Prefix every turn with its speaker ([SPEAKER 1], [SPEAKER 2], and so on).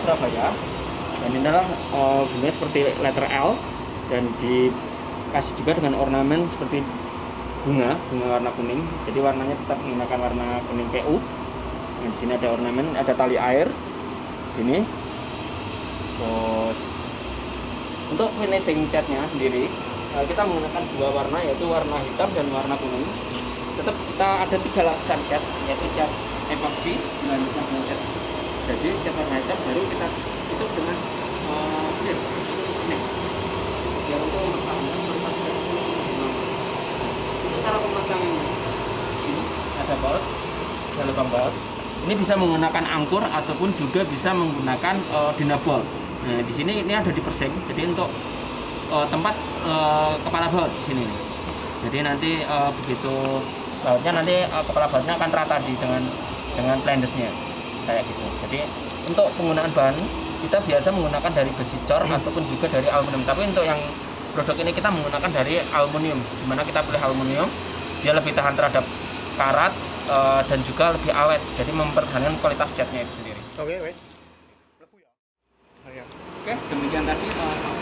[SPEAKER 1] Surabaya. Dan ini adalah bentuknya seperti letter L dan dikasih juga dengan ornamen seperti bunga warna kuning. Jadi warnanya tetap menggunakan warna kuning PU. Nah, di sini ada ornamen, ada tali air di sini. Terus untuk finishing catnya sendiri kita menggunakan dua warna, yaitu warna hitam dan warna kuning. Tetap kita ada 3 lapisan cat, yaitu cat epoxy dengan cat. Jadi cat warna hitam baru kita tutup dengan clear. Ini biar untuk mempertahankan untuk cara pemasangannya. Ini ada baut, ada lubang baut. Ini bisa menggunakan angkur ataupun juga bisa menggunakan dinabol. Nah, di sini ini ada di persing. Jadi untuk tempat kepala baut di sini. Jadi nanti begitu bautnya nanti kepala bautnya akan rata dengan plendesnya kayak gitu. Jadi untuk penggunaan bahan kita biasa menggunakan dari besi cor ataupun juga dari aluminium. Tapi untuk yang produk ini kita menggunakan dari aluminium, dimana kita pilih aluminium, dia lebih tahan terhadap karat dan juga lebih awet. Jadi mempertahankan kualitas catnya itu sendiri.
[SPEAKER 2] Oke, wes.
[SPEAKER 1] Oke, demikian tadi